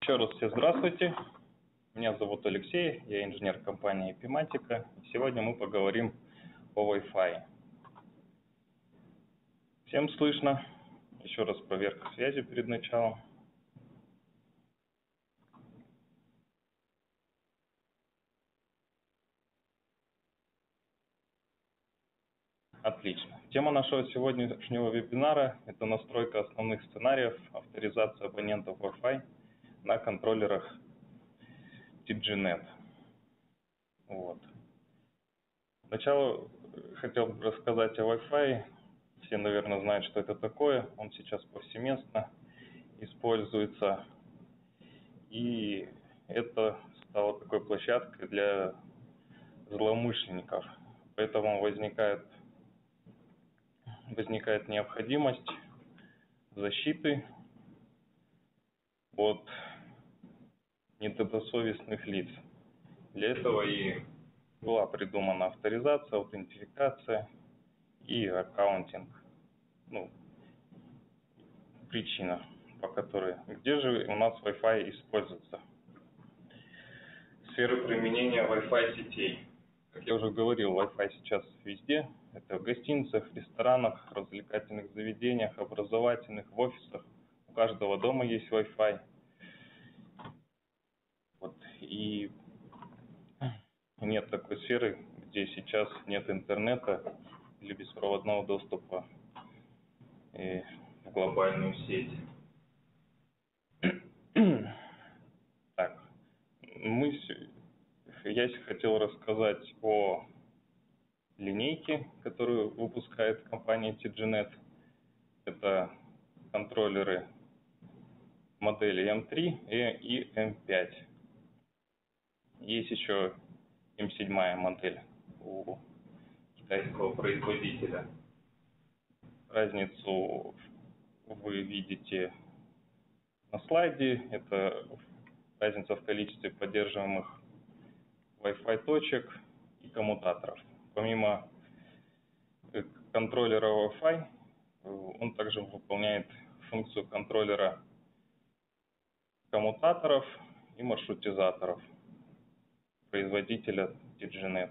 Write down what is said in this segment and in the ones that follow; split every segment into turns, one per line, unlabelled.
Еще раз всем здравствуйте. Меня зовут Алексей, я инженер компании Epimatica. Сегодня мы поговорим о Wi-Fi. Всем слышно? Еще раз проверка связи перед началом. Отлично. Тема нашего сегодняшнего вебинара – это настройка основных сценариев авторизации абонентов Wi-Fi на контроллерах TGNet. Сначала хотел бы рассказать о Wi-Fi. Все, наверное, знают, что это такое. Он сейчас повсеместно используется. И это стало такой площадкой для злоумышленников. Поэтому возникает необходимость защиты от недобросовестных лиц. Для этого и была придумана авторизация, аутентификация и аккаунтинг. Причина, по которой. Где же у нас Wi-Fi используется? Сфера применения Wi-Fi сетей. Как я уже говорил, Wi-Fi сейчас везде. Это в гостиницах, ресторанах, развлекательных заведениях, образовательных, в офисах. У каждого дома есть Wi-Fi. И нет такой сферы, где сейчас нет интернета или беспроводного доступа в глобальную сеть. Так, я хотел рассказать о линейке, которую выпускает компания TGNet. Это контроллеры модели M3 и M5. Есть еще M7 модель у китайского производителя. Разницу вы видите на слайде. Это разница в количестве поддерживаемых Wi-Fi точек и коммутаторов. Помимо контроллера Wi-Fi, он также выполняет функцию контроллера коммутаторов и маршрутизаторов производителя TGNet.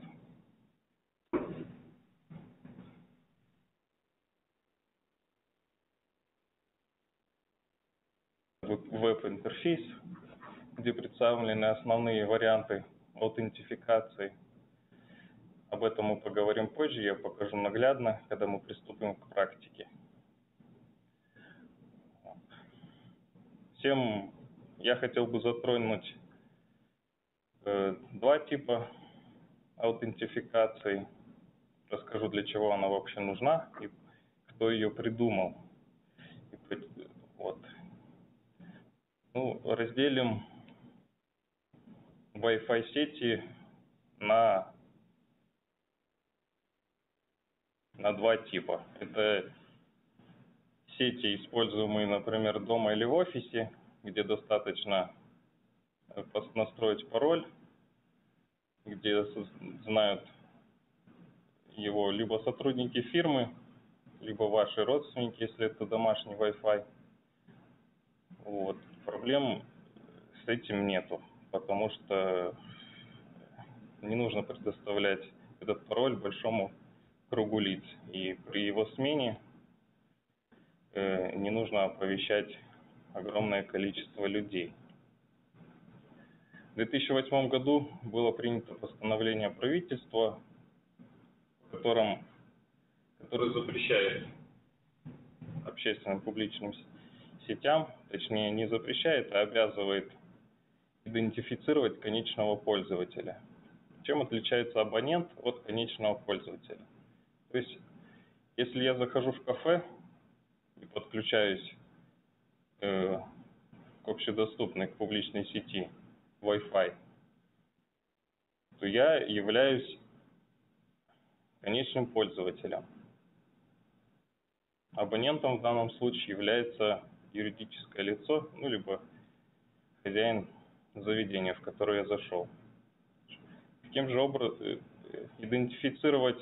Веб-интерфейс, где представлены основные варианты аутентификации. Об этом мы поговорим позже, я покажу наглядно, когда мы приступим к практике. Я хотел бы затронуть два типа аутентификации. Расскажу, для чего она вообще нужна и кто ее придумал. Разделим Wi-Fi сети на два типа. Это сети, используемые, например, дома или в офисе, где достаточно настроить пароль, где знают его либо сотрудники фирмы, либо ваши родственники, если это домашний Wi-Fi. Проблем с этим нету, потому что не нужно предоставлять этот пароль большому кругу лиц. И при его смене не нужно оповещать огромное количество людей. В 2008 году было принято постановление правительства, которое запрещает общественным публичным сетям, точнее не запрещает, а обязывает идентифицировать конечного пользователя. Чем отличается абонент от конечного пользователя? То есть, если я захожу в кафе и подключаюсь к общедоступной, к публичной сети Wi-Fi, то я являюсь конечным пользователем. Абонентом в данном случае является юридическое лицо, либо хозяин заведения, в которое я зашел. Каким же образом идентифицировать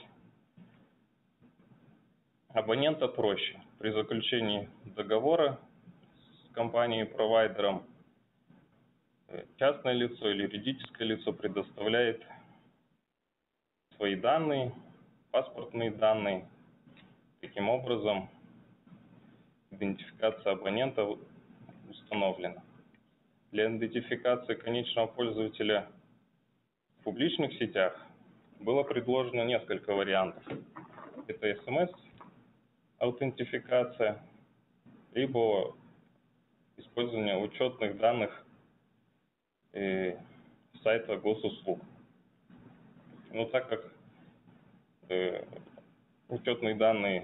абонента проще? При заключении договора с компанией-провайдером частное лицо или юридическое лицо предоставляет свои данные, паспортные данные. Таким образом, идентификация абонента установлена. Для идентификации конечного пользователя в публичных сетях было предложено несколько вариантов. Это смс-аутентификация, либо использование учетных данных сайта госуслуг. Но так как учетные данные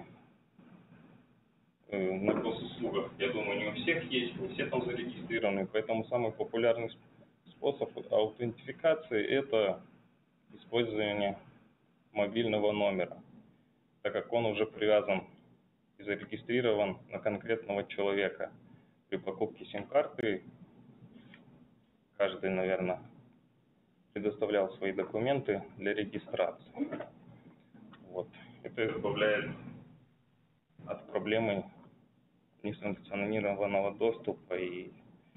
на госуслугах, я думаю, не у всех есть, не все там зарегистрированы, поэтому самый популярный способ аутентификации – это использование мобильного номера, так как он уже привязан и зарегистрирован на конкретного человека. При покупке сим-карты каждый, наверное, предоставлял свои документы для регистрации. Вот. Это избавляет от проблемы несанкционированного доступа и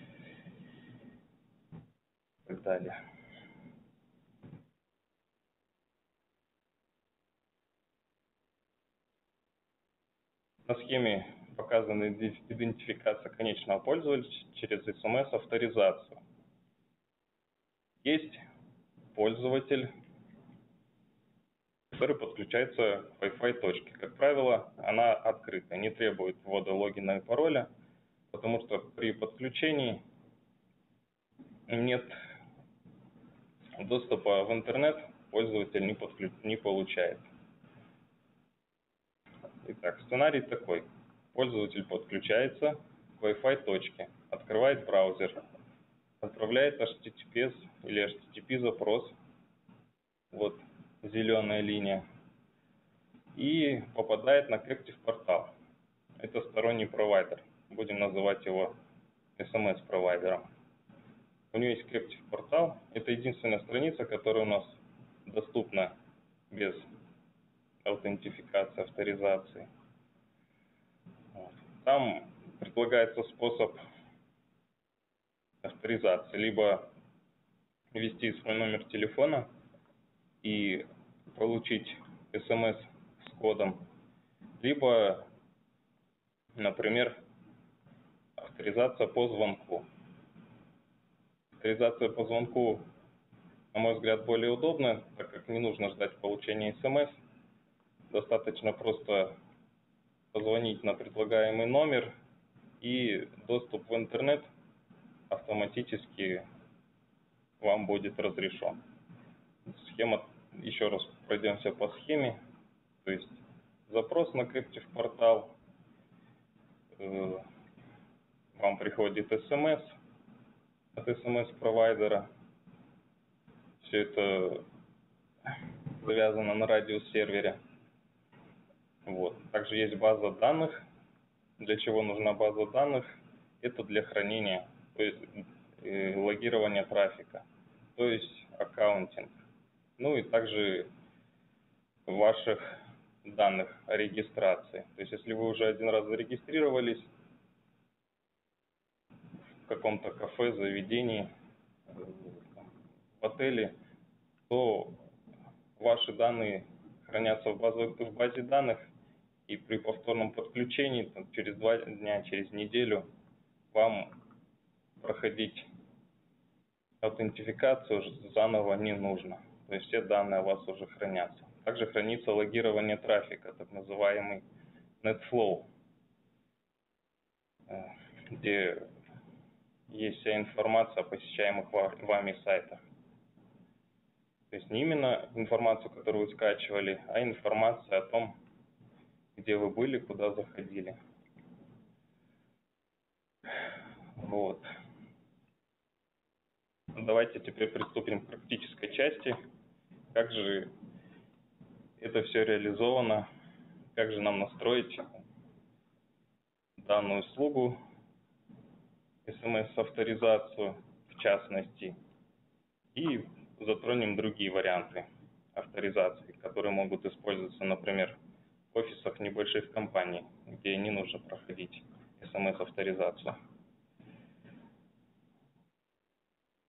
так далее. На схеме показана идентификация конечного пользователя через СМС-авторизацию. Есть пользователь, который подключается к Wi-Fi точке. Как правило, она открыта, не требует ввода логина и пароля, потому что при подключении нет доступа в интернет, пользователь не получает. Итак, сценарий такой. Пользователь подключается к Wi-Fi точке, открывает браузер, отправляет HTTPS или HTTP запрос, вот зеленая линия, и попадает на Captive портал. Это сторонний провайдер, будем называть его SMS-провайдером. У него есть Captive портал, это единственная страница, которая у нас доступна без аутентификации, авторизации. Там предлагается способ авторизации, либо ввести свой номер телефона и получить смс с кодом, либо, например, авторизация по звонку. Авторизация по звонку, на мой взгляд, более удобна, так как не нужно ждать получения смс. Достаточно просто позвонить на предлагаемый номер, и доступ в интернет автоматически вам будет разрешен. Схема, еще раз пройдемся по схеме. То есть запрос на Captive портал, вам приходит смс от смс-провайдера. Все это завязано на радиосервере. Вот. Также есть база данных. Для чего нужна база данных? Это для хранения, то есть логирования трафика, то есть аккаунтинг. Ну и также ваших данных о регистрации. То есть если вы уже один раз зарегистрировались в каком-то кафе, заведении, в отеле, то ваши данные хранятся в базе данных, и при повторном подключении через 2 дня, через неделю вам проходить аутентификацию заново не нужно. То есть все данные у вас уже хранятся. Также хранится логирование трафика, так называемый NetFlow, где есть вся информация о посещаемых вами сайтах. То есть не именно информацию, которую вы скачивали, а информация о том, где вы были, куда заходили. Вот. Давайте теперь приступим к практической части. Как же это все реализовано, как же нам настроить данную услугу, смс-авторизацию в частности, и затронем другие варианты авторизации, которые могут использоваться, например, в офисах небольших компаний, где не нужно проходить смс-авторизацию.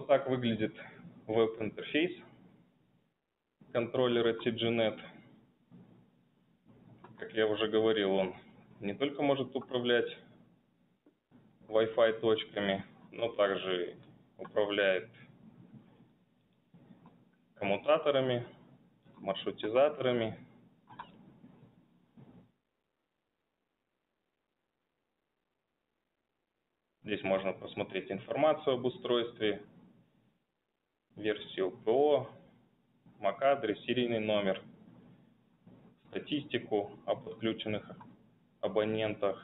Вот так выглядит веб-интерфейс контроллера TGNet. Как я уже говорил, он не только может управлять Wi-Fi точками, но также управляет коммутаторами, маршрутизаторами. Здесь можно посмотреть информацию об устройстве, версию ПО, MAC-адрес, серийный номер, статистику о подключенных абонентах,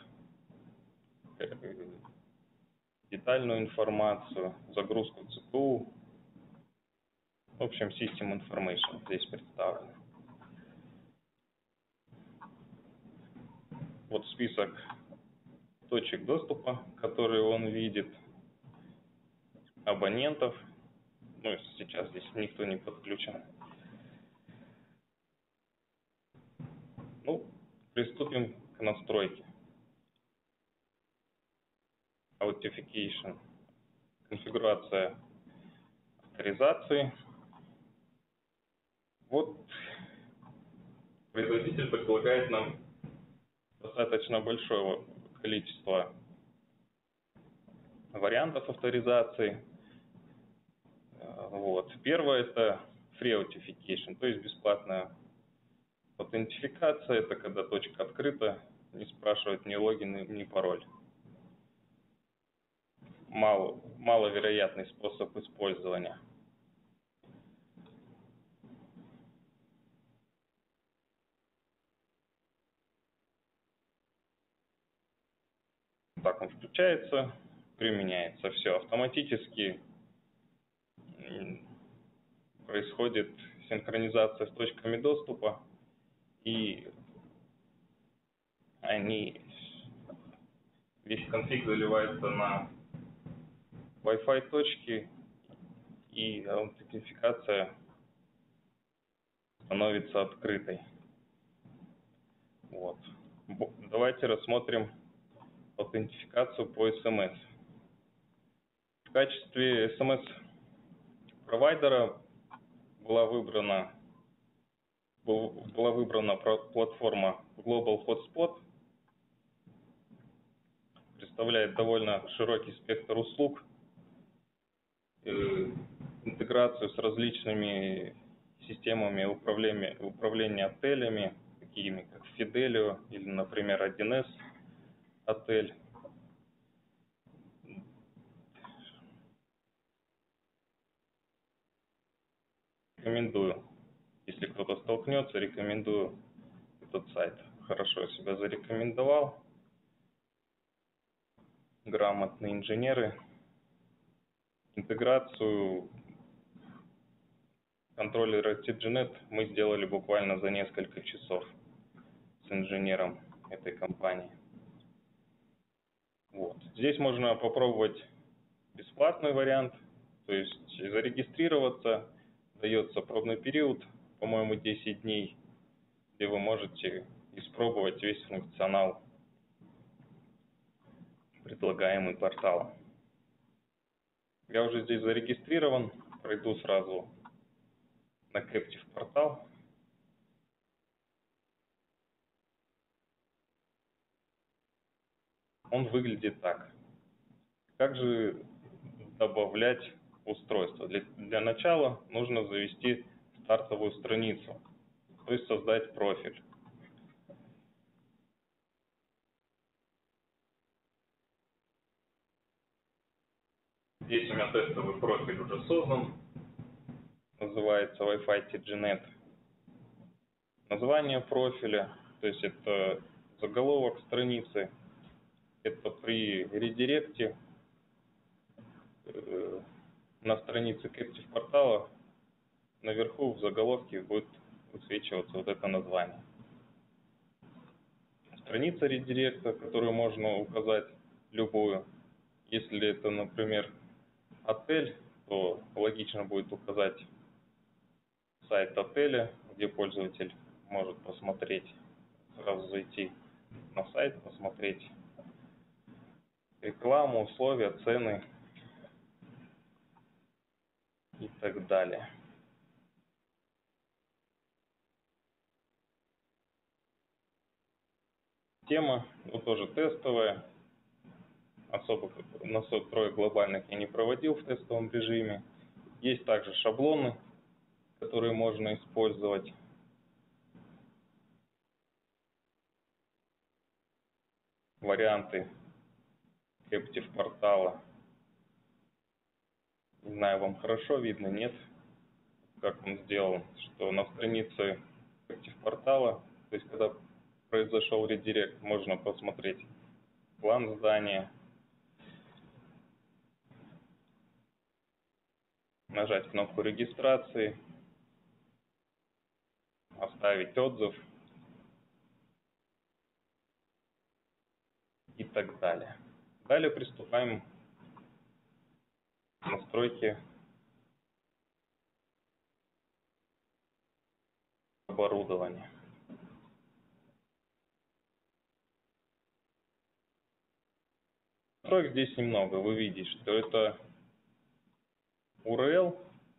детальную информацию, загрузку ЦПУ. В общем, System Information здесь представлен. Вот список точек доступа, которые он видит, абонентов. Ну, сейчас здесь никто не подключен. Ну, приступим к настройке. Authentication. Конфигурация авторизации. Вот производитель предлагает нам достаточно большое количество вариантов авторизации. Вот. Первое – это Free Authentication, то есть бесплатная аутентификация. Это когда точка открыта, не спрашивает ни логин, ни пароль. Маловероятный способ использования. Так он включается, применяется. Все автоматически происходит синхронизация с точками доступа, и весь конфиг заливается на Wi-Fi точки, и аутентификация становится открытой. Вот. Давайте рассмотрим аутентификацию по SMS. В качестве SMS-провайдера была выбрана платформа Global Hotspot. Представляет довольно широкий спектр услуг, интеграцию с различными системами управления отелями, такими как Fidelio или, например, 1С отель. Рекомендую, если кто-то столкнется, рекомендую этот сайт. Хорошо себя зарекомендовал. Грамотные инженеры. Интеграцию контроллера TGNet мы сделали буквально за несколько часов с инженером этой компании. Вот. Здесь можно попробовать бесплатный вариант, то есть зарегистрироваться, дается пробный период, по-моему, 10 дней, где вы можете испробовать весь функционал, предлагаемый порталом. Я уже здесь зарегистрирован, пройду сразу на Captive портал. Он выглядит так. Как же добавлять устройство? Для начала нужно завести стартовую страницу, то есть создать профиль. Здесь у меня тестовый профиль уже создан, называется Wi-Fi TGNet. Название профиля, то есть это заголовок страницы, это при редиректе на странице Captive портала наверху в заголовке будет высвечиваться вот это название. Страница редиректа, которую можно указать любую. Если это, например, отель, то логично будет указать сайт отеля, где пользователь может посмотреть, сразу зайти на сайт, посмотреть рекламу, условия, цены. и так далее. Тема, тоже тестовая. Особо настроек глобальных я не проводил в тестовом режиме. Есть также шаблоны, которые можно использовать. Варианты Captive портала. Не знаю, вам хорошо видно, нет? Как он сделан, что на странице Captive портала, то есть когда произошел редирект, можно посмотреть план здания, нажать кнопку регистрации, оставить отзыв и так далее. Далее приступаем к настройке оборудования. Настроек здесь немного. Вы видите, что это URL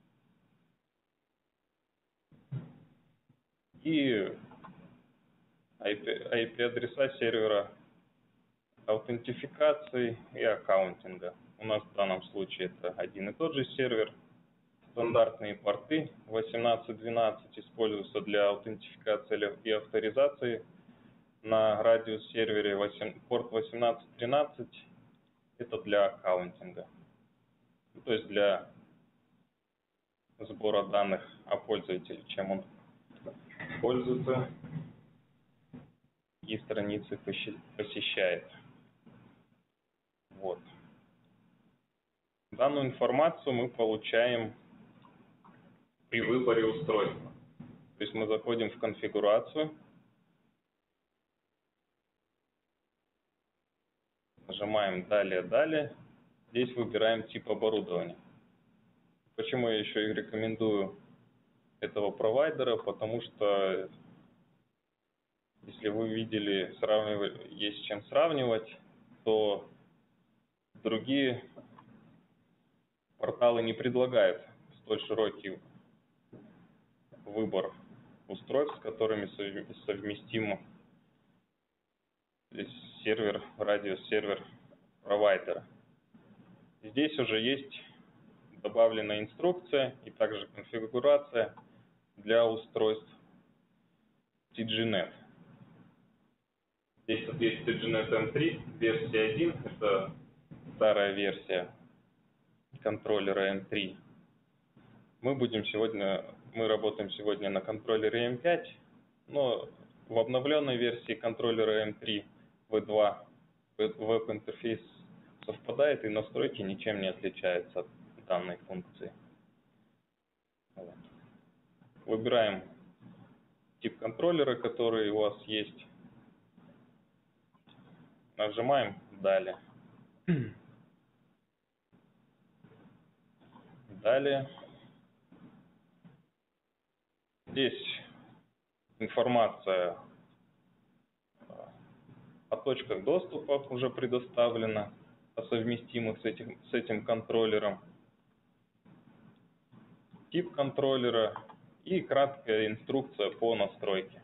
и IP-адреса сервера аутентификации и аккаунтинга. У нас в данном случае это один и тот же сервер. Стандартные порты 1812 используются для аутентификации и авторизации. На радиус сервере порт 1813 это для аккаунтинга. То есть для сбора данных о пользователе, чем он пользуется и страницы посещает. Вот. Данную информацию мы получаем при выборе устройства. То есть мы заходим в конфигурацию, нажимаем «Далее», «Далее». Здесь выбираем тип оборудования. Почему я еще и рекомендую этого провайдера? Потому что, если вы видели, есть с чем сравнивать, то другие порталы не предлагают столь широкий выбор устройств, с которыми совместим сервер, радиосервер провайдера. Здесь уже есть добавлена инструкция и также конфигурация для устройств TGNet. Здесь есть TGNet M3, версия 1, это старая версия контроллера M3. Мы работаем сегодня на контроллере M5, но в обновленной версии контроллера M3 V2 веб-интерфейс совпадает и настройки ничем не отличаются от данной функции. Вот. Выбираем тип контроллера, который у вас есть. Нажимаем «Далее». Далее. Здесь информация о точках доступа уже предоставлена, о совместимых с этим контроллером, тип контроллера и краткая инструкция по настройке.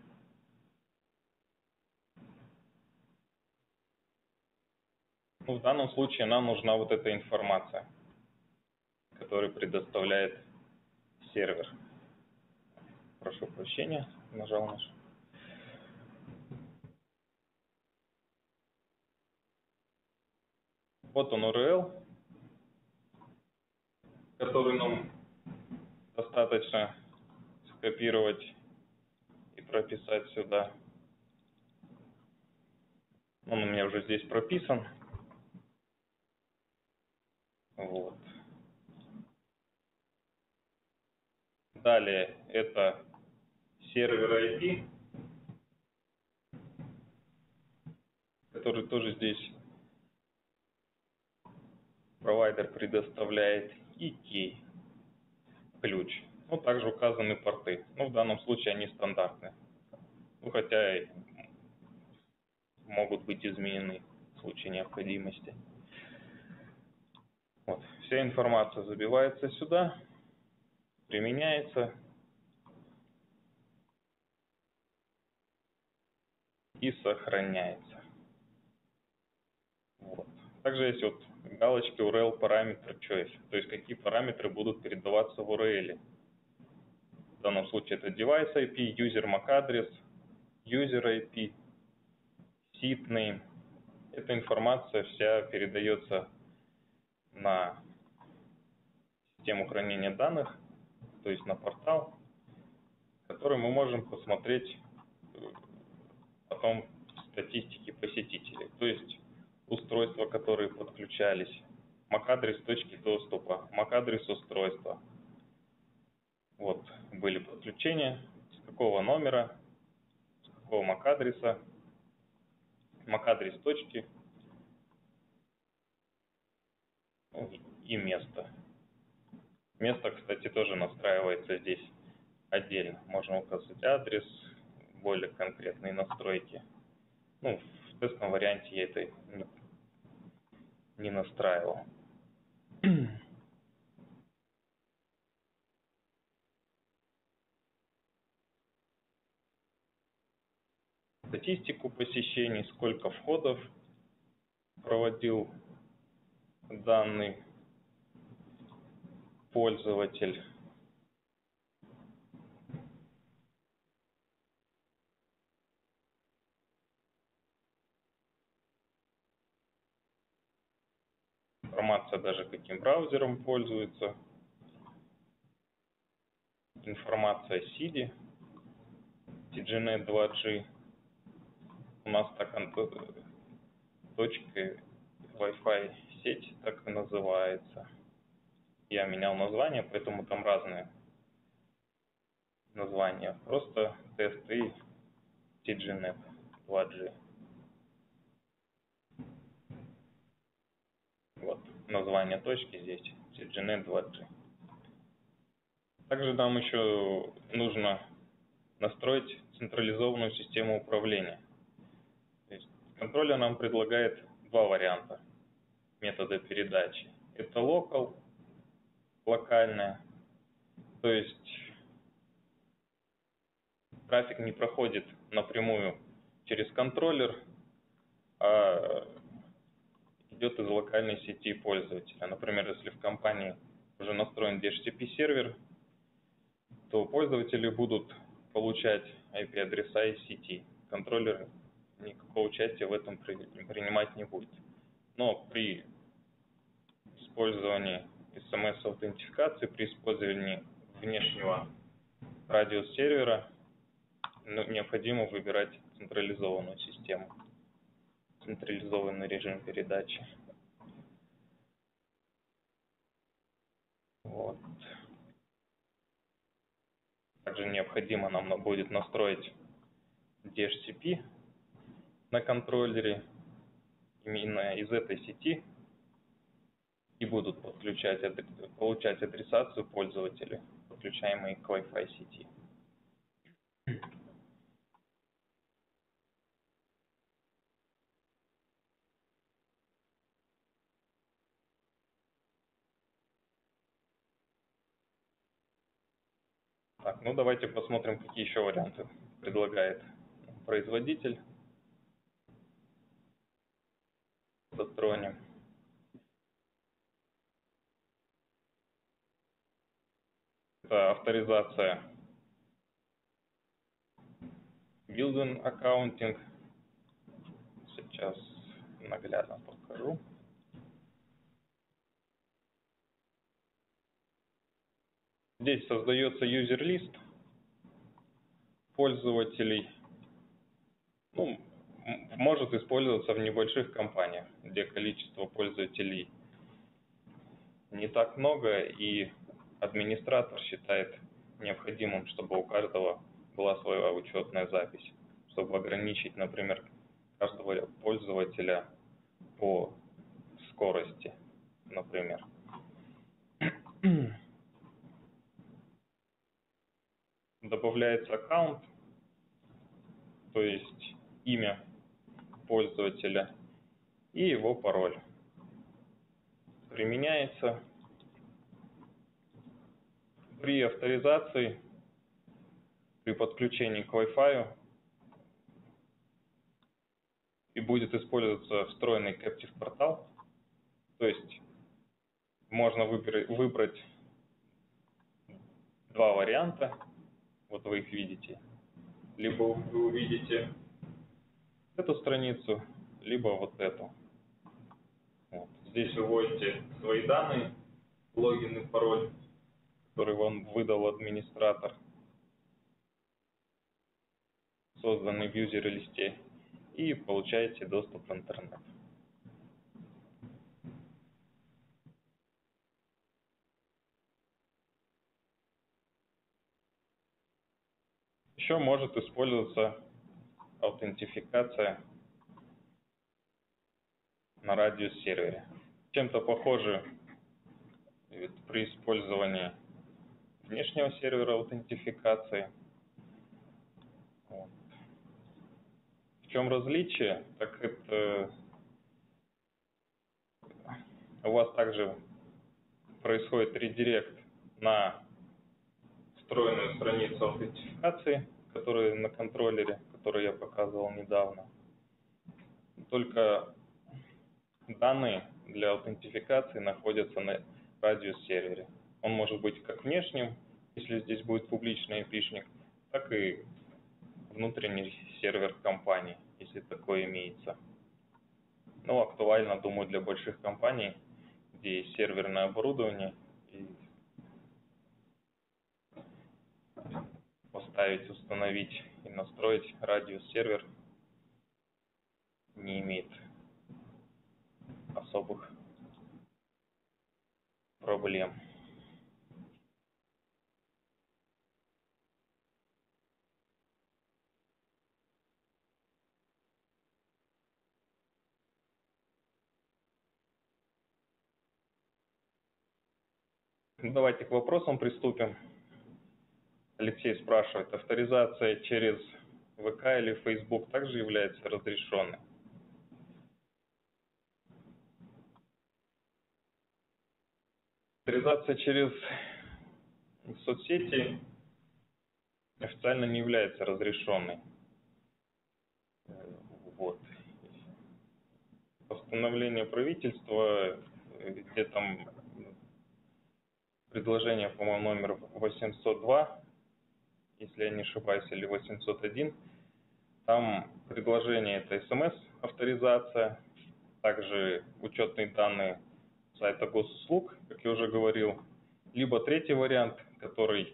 В данном случае нам нужна вот эта информация, которую предоставляет сервер. Прошу прощения, нажал наш. Вот он URL, который нам достаточно скопировать и прописать сюда. Он у меня уже здесь прописан. Вот. Далее это сервер IP, который тоже здесь провайдер предоставляет, и key, ключ. Также указаны порты. В данном случае они стандартные. Хотя и могут быть изменены в случае необходимости. Вся информация забивается сюда. применяется и сохраняется. Вот. Также есть вот галочки URL параметр choice, то есть какие параметры будут передаваться в URL. В данном случае это device IP, user MAC адрес, user IP, seed name. Эта информация вся передается на систему хранения данных, то есть на портал, который мы можем посмотреть потом в статистике посетителей. То есть устройства, которые подключались, MAC-адрес точки доступа, MAC-адрес устройства. Вот были подключения, с какого номера, с какого MAC-адреса, MAC-адрес точки и место. Место, кстати, тоже настраивается здесь отдельно. Можно указать адрес, более конкретные настройки. Ну, в тестовом варианте я это не настраивал. Статистику посещений, сколько входов проводил данный пользователь. Информация даже каким браузером пользуется. Информация SIDI, TGNet 2G. У нас так точка Wi-Fi сеть так и называется. Я менял название, поэтому там разные названия. Просто тест и TGNet 2G. Вот название точки здесь TGNet 2G. Также нам еще нужно настроить централизованную систему управления. То есть контроллер нам предлагает два варианта метода передачи. Это local, локальная, то есть трафик не проходит напрямую через контроллер, а идет из локальной сети пользователя. Например, если в компании уже настроен DHCP сервер, то пользователи будут получать IP-адреса из сети. Контроллер никакого участия в этом принимать не будет. Но при использовании SMS-аутентификации, при использовании внешнего радиосервера необходимо выбирать централизованную систему, централизованный режим передачи. Вот. Также необходимо нам будет настроить DHCP на контроллере. Именно из этой сети и будут получать адресацию пользователи, подключаемые к Wi-Fi сети. Так, ну давайте посмотрим, какие еще варианты предлагает производитель. Затронем. Это авторизация Building Accounting. Сейчас наглядно покажу. Здесь создается юзер-лист пользователей. Ну, может использоваться в небольших компаниях, где количество пользователей не так много, и администратор считает необходимым, чтобы у каждого была своя учетная запись, чтобы ограничить, например, каждого пользователя по скорости, например. Добавляется аккаунт, то есть имя пользователя и его пароль. Применяется При авторизации, при подключении к Wi-Fi и будет использоваться встроенный Captive портал, то есть можно выбрать два варианта, вот вы их видите. Либо вы увидите эту страницу, либо вот эту. Вот. Здесь вы вводите свои данные, логин и пароль, который вам выдал администратор, созданный в юзер-листе, и получаете доступ в интернет. Еще может использоваться аутентификация на радиус-сервере. Чем-то похоже при использовании внешнего сервера аутентификации. Вот. В чем различие? Так это у вас также происходит редирект на встроенную страницу аутентификации, которая на контроллере, который я показывал недавно. Только данные для аутентификации находятся на радиус-сервере. Он может быть как внешним, если здесь будет публичный IP-шник, так и внутренний сервер компании, если такое имеется. Но актуально, думаю, для больших компаний, где есть серверное оборудование, и поставить, установить и настроить радиус-сервер не имеет особых проблем. Давайте к вопросам приступим. Алексей спрашивает, авторизация через ВК или Facebook также является разрешенной? Авторизация через соцсети официально не является разрешенной. Вот. Постановление правительства, где там предложение, по-моему, номер 802, если я не ошибаюсь, или 801, там предложение это СМС-авторизация, также учетные данные сайта госуслуг, как я уже говорил, либо третий вариант, который,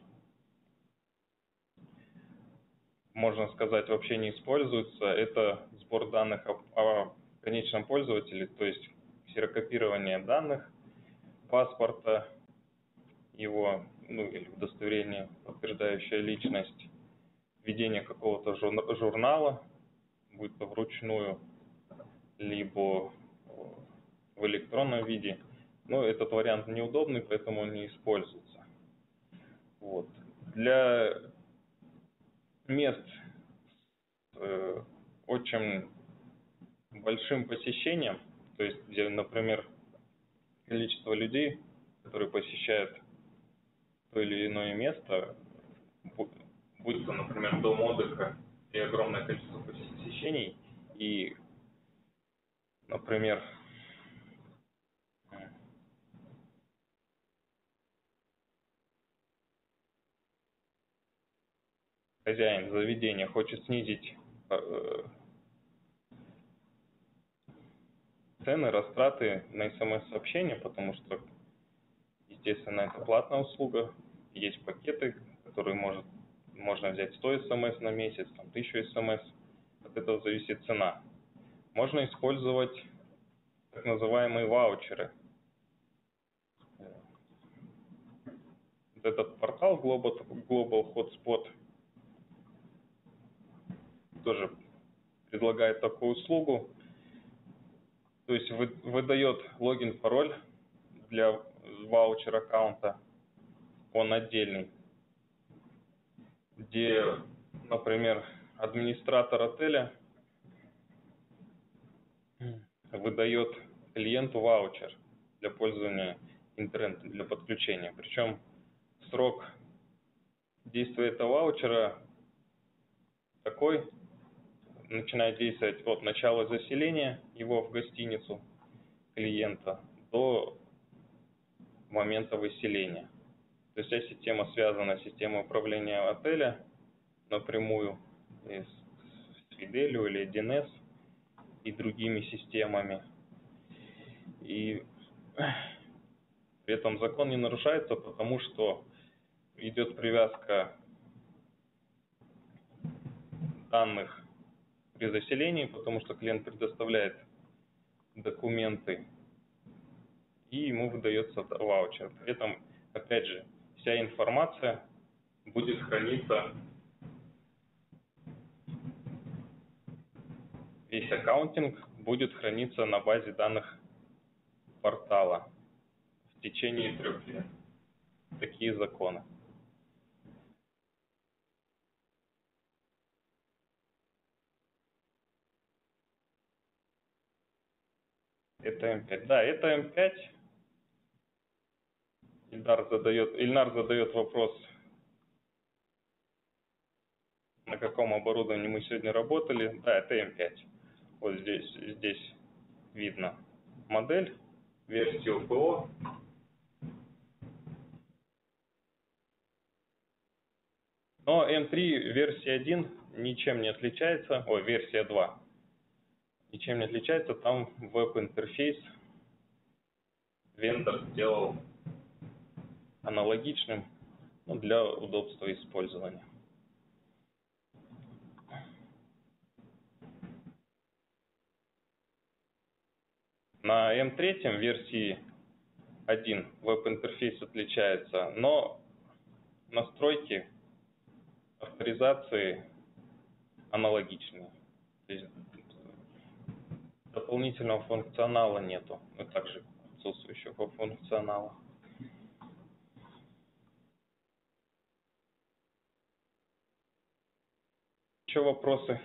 можно сказать, вообще не используется, это сбор данных о конечном пользователе, то есть ксерокопирование данных, паспорта, его, или удостоверение, подтверждающее личность, введение какого-то журнала, будь то вручную, либо в электронном виде. Но этот вариант неудобный, поэтому он не используется. Вот. Для мест с очень большим посещением, то есть где, например, количество людей, которые посещают то или иное место, будь то, например, дом отдыха и огромное количество посещений, и, например, хозяин заведения хочет снизить цены, растраты на СМС-сообщения, потому что, естественно, это платная услуга, есть пакеты, которые можно взять 100 СМС на месяц, там, 1000 СМС, от этого зависит цена. Можно использовать так называемые ваучеры. Вот этот портал Global Hotspot тоже предлагает такую услугу, то есть выдает логин, пароль для ваучер аккаунта, он отдельный, где, например, администратор отеля выдает клиенту ваучер для пользования интернетом, для подключения. Причем срок Действие этого ваучера такой, начинает действовать от начала заселения его в гостиницу клиента до момента выселения. То есть вся система связана с системой управления отеля напрямую с Fidelio или 1С и другими системами. И при этом закон не нарушается, потому что идет привязка данных при заселении, потому что клиент предоставляет документы и ему выдается ваучер. При этом, опять же, вся информация будет храниться, весь аккаунтинг будет храниться на базе данных портала в течение 3 лет. Такие законы. Это М5. Да, это М5. Ильнар задает вопрос, на каком оборудовании мы сегодня работали. Да, это М5. Вот здесь видно модель, версию ПО. Но М3 версия 1 ничем не отличается, версия 2 ничем не отличается, там веб-интерфейс вендор сделал аналогичным, для удобства использования. На М3 версии 1 веб-интерфейс отличается, но настройки авторизации аналогичные. То есть дополнительного функционала нету, а также отсутствующего функционала. Еще вопросы?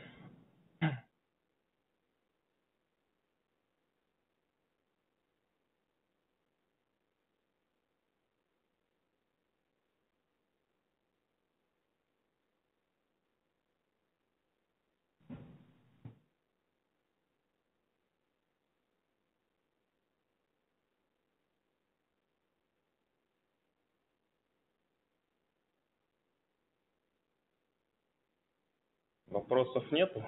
Вопросов нету?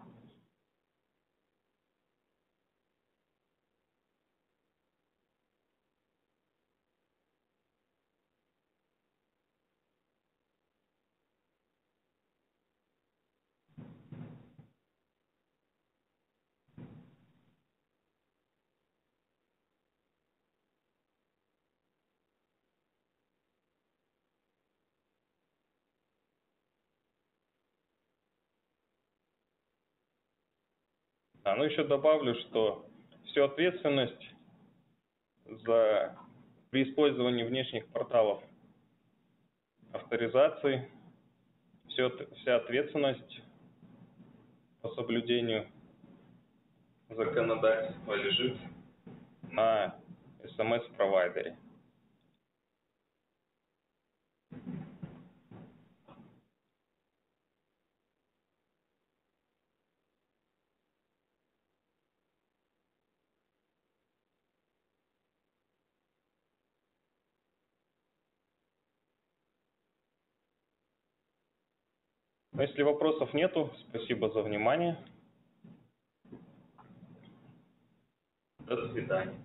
Еще добавлю, что всю ответственность при использовании внешних порталов авторизации, вся ответственность по соблюдению законодательства лежит на СМС-провайдере. Если вопросов нету, спасибо за внимание. До свидания.